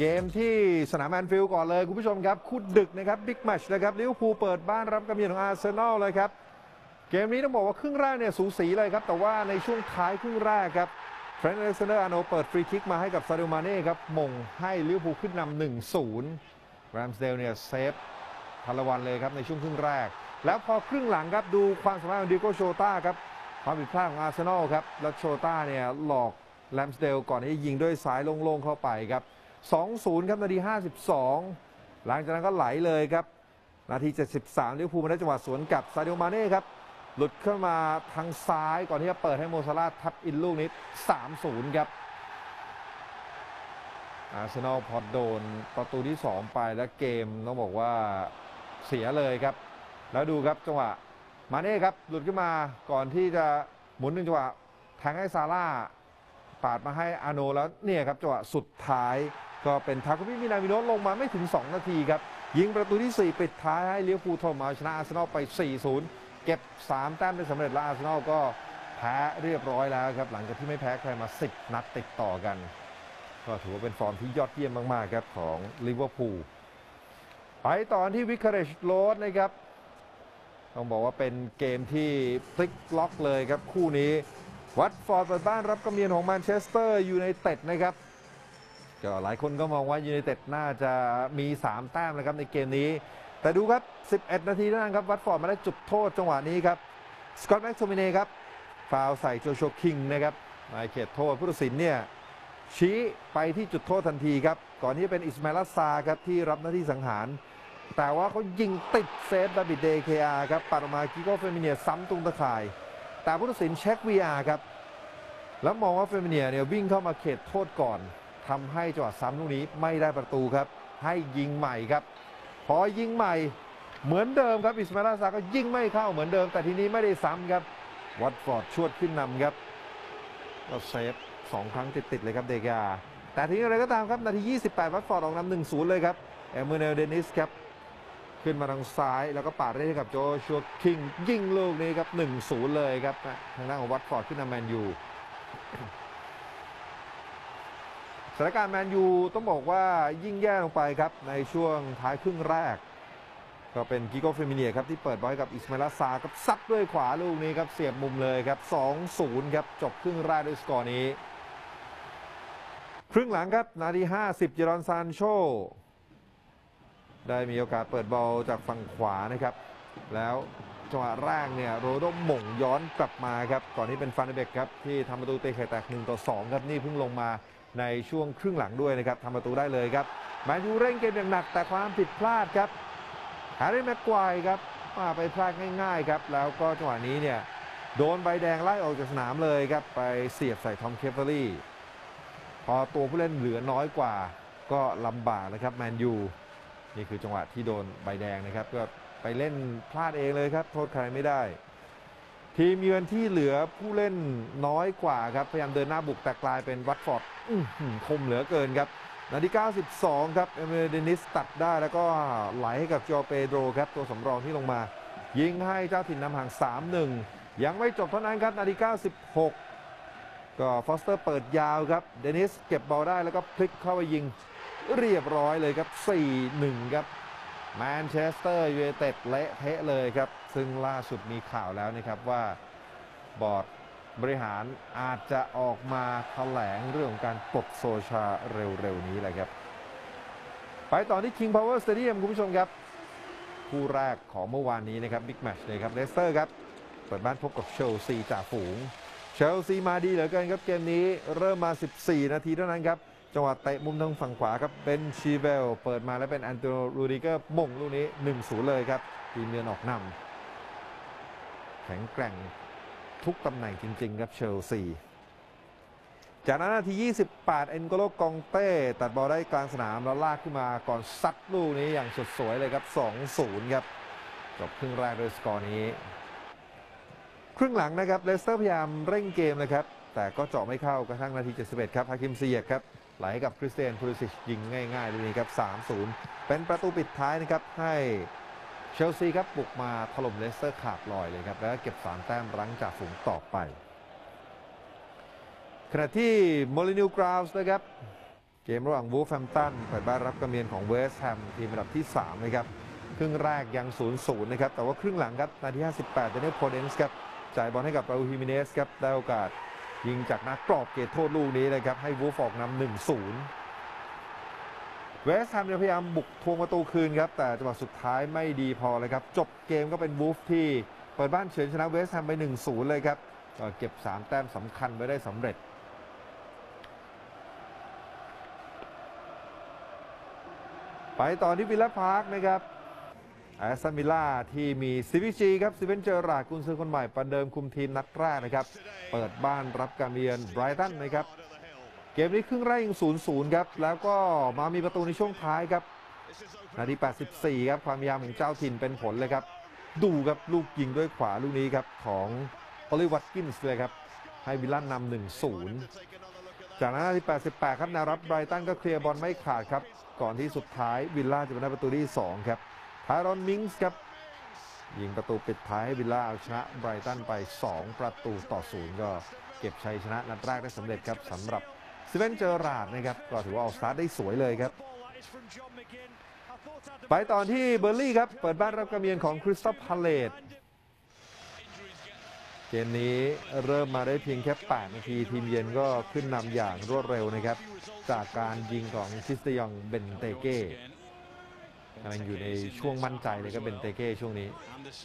เกมที่สนามแอนฟิลด์ก่อนเลยคุณผู้ชมครับคู่ดึกนะครับบิ๊กแมตช์นะครับลิเวอร์พูลเปิดบ้านรับการเยือนของอาร์เซนอลเลยครับเกมนี้ต้องบอกว่าครึ่งแรกเนี่ยสูสีเลยครับแต่ว่าในช่วงท้ายครึ่งแรกครับเทรนต์ อเล็กซานเดอร์อาร์โนลด์เปิดฟรีคิกมาให้กับซาดิโอ มาเน่ครับมงให้ลิเวอร์พูลขึ้นนำ 1-0 แรมสเดลเนี่ยเซฟพันละวันเลยครับในช่วงครึ่งแรกแล้วพอครึ่งหลังครับดูความสามารถของดิโก้โชต้าครับความผิดพลาดของอาร์เซนอลครับแล้วโชต้าเนี่ยหลอกแรมสเดลก่อนที่ยิงด้วยซ้ายโล่งๆเข้าไปครับ 2-0 ครับนาที 52 หลังจากนั้นก็ไหลเลยครับนาที 73 ลิเวอร์พูลมาได้จังหวะสวนกลับซาดิโอ มาเน่ครับหลุดเข้ามาทางซ้ายก่อนที่จะเปิดให้โมซาลาห์ทับอินลูกนี้ 3-0 ครับอาร์เซนอลพอโดนประตูที่ 2 ไปแล้วเกมต้องบอกว่าเสียเลยครับแล้วดูครับจังหวะมาเน่ครับหลุดขึ้นมาก่อนที่จะหมุน1จังหวะแทงให้ซาร่าปาดมาให้อาโนแล้วเนี่ยครับจังหวะสุดท้ายก็เป็นทาคุมิ มินามิโนะลงมาไม่ถึง2นาทีครับยิงประตูที่4ปิดท้ายให้ลิเวอร์พูลถล่มเอาชนะอาร์เซนอลไป 4-0 เก็บ3แต้มได้สำเร็จแล้วอาร์เซนอลก็แพ้เรียบร้อยแล้วครับหลังจากที่ไม่แพ้ใครมา10นัดติดต่อกันก็ถือว่าเป็นฟอร์มที่ยอดเยี่ยมมากๆครับของลิเวอร์พูลไปต่อที่วิคาเรจโรดนะครับต้องบอกว่าเป็นเกมที่พลิกล็อกเลยครับคู่นี้วัตฟอร์ดเปิดบ้านรับการเยือนของแมนเชสเตอร์ยูไนเต็ดนะครับก็หลายคนก็มองว่ายูไนเต็ดน่าจะมี3แต้มนะครับในเกมนี้แต่ดูครับ11นาทีเท่านั้นครับวัตฟอร์ดมาได้จุดโทษจังหวะนี้ครับสกอตต์ แม็กโทมิเน่ครับฟาวล์ใส่โจชัวคิงนะครับในเขตโทษผู้ตัดสินเนี่ยชี้ไปที่จุดโทษทันทีครับก่อนที่จะเป็นอิสมาอิล อัสซาร์ครับที่รับหน้าที่สังหารแต่ว่าเขายิงติดเซฟดาวิด เดเคอาร์ครับปัดออกมากิโก้เฟมิเนียซ้ำตรงตะข่ายแต่ผู้ตัดสินเช็ค VR ครับแล้วมองว่าเฟมิเนียเนี่ยวิ่งเข้ามาเขตโทษก่อนทำให้จังหวะซ้ำลูกนี้ไม่ได้ประตูครับให้ยิงใหม่ครับพอยิงใหม่เหมือนเดิมครับอิสมาอิล อัสซาร์ก็ยิงไม่เข้าเหมือนเดิมแต่ทีนี้ไม่ได้ซ้ำครับวัตฟอร์ดชวดขึ้นนำครับก็เซฟ2 ครั้งติดๆเลยครับเดกาแต่ทีนี้อะไรก็ตามครับนาที28วัตฟอร์ดออกนำ 1-0 เลยครับเอเมอร์เนล เดนิสครับขึ้นมาทางซ้ายแล้วก็ปาดได้กับโจชัวคิงยิงลูกนี้ครับ 1-0 เลยครับทางด้านของวัตฟอร์ดขึ้นนำแมนยูสถานการณ์แมนยูต้องบอกว่ายิ่งแย่ลงไปครับในช่วงท้ายครึ่งแรกก็เป็นกิโก้เฟมิเนียครับที่เปิดบอลให้กับอิสมาอิล อัสซาร์ครับซัดด้วยขวาลูกนี้ครับเสียบมุมเลยครับ 2-0 ครับจบครึ่งแรกด้วยสกอร์นี้ครึ่งหลังครับนาที50เจรอน ซานโชได้มีโอกาสเปิดบอลจากฝั่งขวานะครับแล้วจังหวะแรกเนี่ยโรโดหม่งย้อนกลับมาครับก่อนที่เป็นฟานเดเบกครับที่ทำประตูเตะไข่แตก1-2ครับนี่เพิ่งลงมาในช่วงครึ่งหลังด้วยนะครับทำประตูได้เลยครับแมนยูเร่งเกมอย่างหนักแต่ความผิดพลาดครับแฮร์รี่ แม็กไกวร์ครับไปพลาดง่ายๆครับแล้วก็จังหวะนี้เนี่ยโดนใบแดงไล่ออกจากสนามเลยครับไปเสียบใส่ทอมเคฟเฟอรี่พอตัวผู้เล่นเหลือน้อยกว่าก็ลำบากนะครับแมนยูนี่คือจังหวะที่โดนใบแดงนะครับก็ไปเล่นพลาดเองเลยครับโทษใครไม่ได้ทีมเยือนที่เหลือผู้เล่นน้อยกว่าครับพยายามเดินหน้าบุกแต่กลายเป็นวัตฟอร์ดคมเหลือเกินครับนาที92ครับเอเมอร์เดนิสตัดได้แล้วก็ไหลให้กับจอเปโดรครับตัวสำรองที่ลงมายิงให้เจ้าถิ่นนำห่าง 3-1 ยังไม่จบเท่านั้นครับนาที96ก็ฟอสเตอร์เปิดยาวครับเดนิสเก็บบอลได้แล้วก็พลิกเข้าไปยิงเรียบร้อยเลยครับ 4-1 ครับแมนเชสเตอร์ยูไนเต็ดเละเทะเลยครับซึ่งล่าสุดมีข่าวแล้วนะครับว่าบอร์ดบริหารอาจจะออกมาแถลงเรื่องของการปลดโซชาเร็วๆนี้แหละครับไปต่อที่ King Power Stadium คุณผู้ชมครับคู่แรกของเมื่อวานนี้นะครับบิ๊กแมตช์เลยครับเลสเตอร์ครับเปิดบ้านพบกับเชลซีจ่าฝูงเชลซีมาดีเหลือเกินครับเกมนี้เริ่มมา14นาทีเท่านั้นครับจังหวะเตะมุมทางฝั่งขวาครับเป็นชีเวลเปิดมาแล้วเป็นแอนโตนิโอ รูดิเกอร์ม่งลูกนี้ 1-0 เลยครับทีมเยือนออกนำแข็งแกร่งทุกตำแหน่งจริงๆครับเชลซีจากนั้นนาที28เอ็นโกโล กองเต้ตัดบอลได้กลางสนามแล้วลากขึ้นมาก่อนซัดลูกนี้อย่างสดสวยเลยครับ 2-0 ครับจบครึ่งแรกโดยสกอร์นี้ครึ่งหลังนะครับเลสเตอร์พยายามเร่งเกมนะครับแต่ก็เจาะไม่เข้ากระทั่งนาที71ครับฮาคิม ซิเยกครับไหลให้กับคริสเตียน พูลิซิชยิงง่ายๆเลยนี้ครับ 3-0 เป็นประตูปิดท้ายนะครับให้เชลซีครับบุกมาถล่มเลสเตอร์ขาดลอยเลยครับแล้วเก็บ3แต้มรั้งจ่าฝูงต่อไปขณะที่โมลินิวกราวส์นะครับเกมระหว่างวูฟแฮมป์ตันเปิดบ้านรับกระเมียนของเวสต์แฮมทีมอันดับที่3นะครับครึ่งแรกยัง 0-0 นะครับแต่ว่าครึ่งหลังครับนาที58เดนเนลโพเดนส์ครับจ่ายบอลให้กับราอูล ฮิมิเนสครับได้โอกาสยิงจากนักกรอบเขตโทษลูกนี้นะครับให้วูฟออกนำ 1-0 เวสต์แฮมพยายามบุกทวงประตูคืนครับแต่จังหวะสุดท้ายไม่ดีพอเลยครับจบเกมก็เป็นวูฟที่เปิดบ้านเฉือนชนะเวสต์แฮมไป 1-0 เลยครับก็เก็บ3แต้มสำคัญไว้ได้สำเร็จไปต่อที่วิลล่าพาร์คนะครับแอสตันวิลล่าที่มีซีวีจีครับซีเวนเจอร์ราร์ดกุนซือคนใหม่ประเดิมคุมทีมนัดแรกนะครับเปิดบ้านรับการเยือนไบรตันนะครับเกมนี้ครึ่งแรกยัง 0-0 ครับแล้วก็มามีประตูในช่วงท้ายครับนาที 84 ครับความพยายามของเจ้าถิ่นเป็นผลเลยครับดูครับลูกยิงด้วยขวาลูกนี้ครับของออลิวัตกินส์เลยครับให้วิลล่านำ 1-0 จากนั้นนาที 88 ครับแนวรับไบรตันก็เคลียร์บอลไม่ขาดครับก่อนที่สุดท้ายวิลล่าจะมาได้ประตูที่ 2 ครับทารอนมิงส์ครับยิงประตูปิดท้ายให้วิลล่าเอาชนะไบรตันไป2-0ก็เก็บชัยชนะนัดแรกได้สำเร็จครับสำหรับสตีเวนเจอราร์ดนะครับก็ถือว่าออกสตาร์ทได้สวยเลยครับไปต่อที่เบอร์ลี่ครับเปิดบ้านรับการเยือนของคริสตัลพาเลซเกมนี้เริ่มมาได้เพียงแค่8 นาทีทีมเยือนก็ขึ้นนำอย่างรวดเร็วนะครับจากการยิงของคริสเตียงเบนเตเก้กำลังอยู่ในช่วงมั่นใจเลยครับเบนเตเก้ช่วงนี้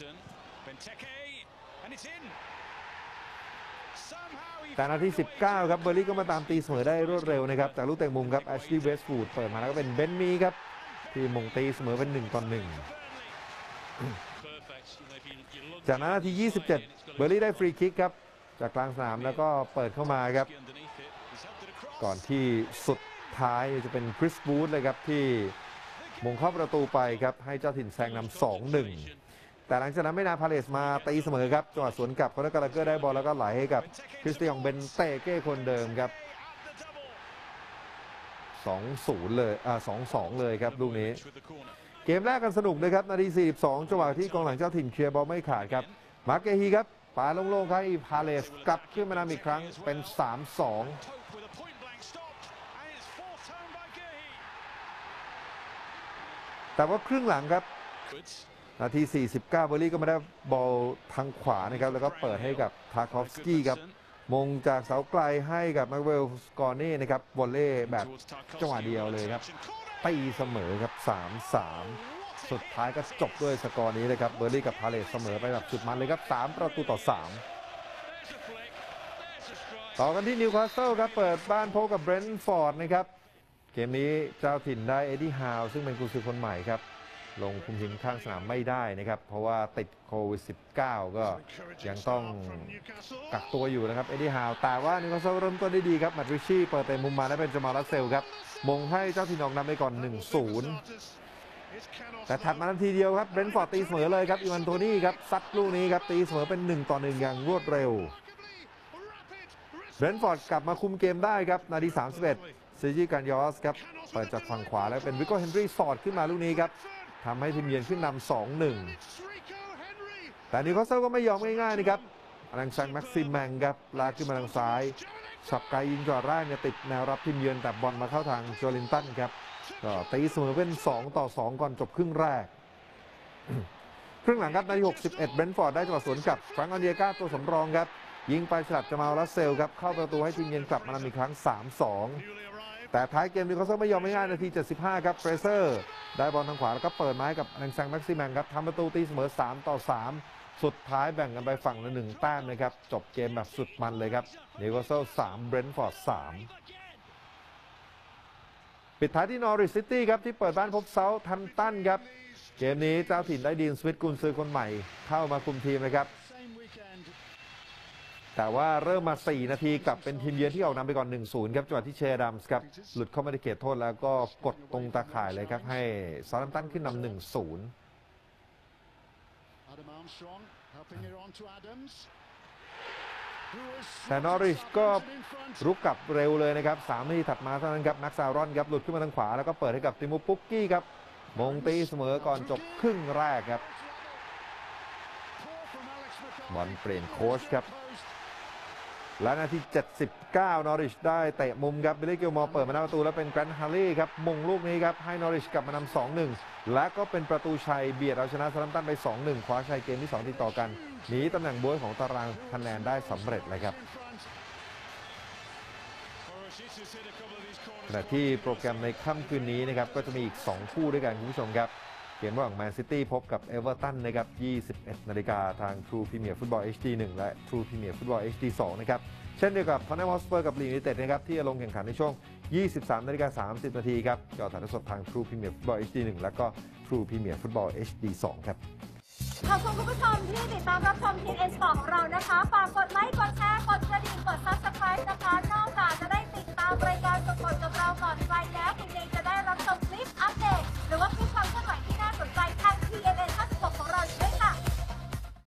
แต่นาที19ครับเบอร์ลี่ก็มาตามตีเสมอได้รวดเร็วนะครับจากลูกเตะมุมครับแอชลีย์ เวสต์วูดเปิดมาแล้วก็เป็นเบนมีครับที่มงตีเสมอเป็น1-1จากนั้นนาที27เบอร์ลี่ได้ฟรีคิกครับจากกลางสนามแล้วก็เปิดเข้ามาครับก่อนที่สุดท้ายจะเป็นคริสบูธเลยครับที่มงเข้าประตูไปครับให้เจ้าถิ่นแซงนำ 2-1 แต่หลังจากนั้นไม่นานพาเลซมาตีเสมอครับจังหวะสวนกลับคอนเนอร์ กาลาเกอร์ได้บอลแล้วก็ไหลให้กับคริสเตียงเบนเตเก้คนเดิมครับ 2-0 เลย2-2 เลยครับลูกนี้เกมแรกกันสนุกเลยครับนาที42จังหวะที่กองหลังเจ้าถิ่นเคลียร์บอลไม่ขาดครับมาร์เกฮีครับปาโล่งๆครับพาเลซกลับขึ้นมานำอีกครั้งเป็น 3-2 แต่ว่าครึ่งหลังครับนาที49เบอร์ลี่ก็มาได้บอลทางขวานะครับแล้วก็เปิดให้กับทาคอฟสกี้ครับมงจากเสาไกลให้กับแม็กเวลสกอร์เน่นะครับวอลเล่แบบจังหวะเดียวเลยครับตีเสมอครับ 3-3 สุดท้ายก็จบด้วยสกอร์นี้เลยครับเบอร์ลี่กับพาเลซเสมอไปแบบสุดมันเลยครับ3-3ต่อกันที่นิวคาสเซิลครับเปิดบ้านพบกับเบรนท์ฟอร์ดนะครับเกมนี้เจ้าถิ่นได้เอ็ดดี้ฮาวซึ่งเป็นกุนซือคนใหม่ครับลงคุมทีมข้างสนามไม่ได้นะครับเพราะว่าติดโควิด -19 ก็ยังต้องกักตัวอยู่นะครับเอ็ดดี้ฮาวแต่ว่านิวคาสเซิลเริ่มต้นได้ดีครับแมตต์ริชชี่เปิดเตะมุมมาได้เป็นจามาล รัสเซลครับมงให้เจ้าถิ่นออกนำไปก่อน 1-0 แต่ถัดมานาทีเดียวครับเบรนท์ฟอร์ดตีเสมอเลยครับอีวานโทนี่ครับซัดลูกนี้ครับตีเสมอเป็น1-1อย่างรวดเร็วเบรนท์ฟอร์ดกลับมาคุมเกมได้ครับนาที31เซจิการยอสครับเปิดจากฝั่งขวาแล้วเป็นวิกโก้เฮนรี่สอดขึ้นมาลูกนี้ครับทำให้ทีมเยือนขึ้นนำ 2-1 แต่นิวคาสเซิลก็ไม่ยอมง่ายๆนะครับอลังซังแม็กซิมแมงครับลากขึ้นมาทางซ้ายสับไกยิงจ่อแรกเนี่ยติดแนวรับทีมเยือนแต่บอลมาเข้าทางโจลินตันครับก็ตีเสมอเป็น2-2ก่อนจบครึ่งแรก ครึ่งหลังครับนาที61เบรนท์ฟอร์ดได้จังหวะสวนกลับแฟรงค์ อันเดียก้าตัวสำรองครับยิงไปฉลับจามาล รัสเซลครับเข้าประตูให้ทีมเยือนกลับมานำอีกครั้ง 3-2 แต่ท้ายเกมนิวคาสเซิลไม่ยอมง่ายนาที75ครับเฟรเซอร์ได้บอลทางขวาแล้วก็เปิดไม้กับแองซังแม็กซิแมงครับทำประตูตีเสมอ3-3สุดท้ายแบ่งกันไปฝั่งละ1 แต้มนะครับจบเกมแบบสุดมันเลยครับนิวคาสเซิล3เบรนท์ฟอร์ด3ปิดท้ายที่นอริชซิตี้ครับที่เปิดบ้านพบเซาท์แฮมป์ตันครับเกมนี้เจ้าถิ่นได้ดีนสมิธกุนซือคนใหม่เข้ามาคุมทีมนะครับแต่ว่าเริ่มมา4 นาทีกลับเป็นทีมเยือนที่ออกนำไปก่อน 1-0 ครับจังหวะที่เชดัมส์ครับหลุดเข้ามาในเขตโทษแล้วก็กดตรงตาข่ายเลยครับให้เซาท์แฮมป์ตันขึ้นนำ 1-0 แต่นอริชก็รุกกลับเร็วเลยนะครับ3 นาทีถัดมาเท่านั้นครับแม็กซ์ อารอนครับหลุดขึ้นมาทางขวาแล้วก็เปิดให้กับติมูปุกกี้ครับมงตีเสมอก่อนจบครึ่งแรกครับบอลเปลี่ยนโค้ชครับและนาที 79 นอริชได้เตะมุมครับบิลลี่ กิลมอร์เปิดมาหน้าประตูแล้วเป็นแกรนท์ ฮาร์ลีย์ครับมงลูกนี้ครับให้นอริชกลับมานำ 2-1 และก็เป็นประตูชัยเบียดเอาชนะซาลัมตันไป 2-1 คว้าชัยเกมที่ 2 ติดต่อกันหนีตำแหน่งบ๊วยของตารางคะแนนได้สำเร็จเลยครับขณะที่โปรแกรมในค่ำคืนนี้นะครับก็จะมีอีก 2 คู่ด้วยกันคุณผู้ชมครับเกมระหว่างแมนซิตี้พบกับเอเวอร์ตันนะครับ 21 นาฬิกาทาง True Premier Football HD 1 และ True Premier Football HD 2 นะครับเช่นเดียวกับท็อตแนม ฮอตสเปอร์กับลีดยูไนเต็ดนะครับที่จะลงแข่งขันในช่วง 23:30 นาทีครับจอถ่ายทอดสดทาง True Premier Football HD 1 และก็ True Premier Football HD 2 ครับขอบคุณคุณผู้ชมที่ติด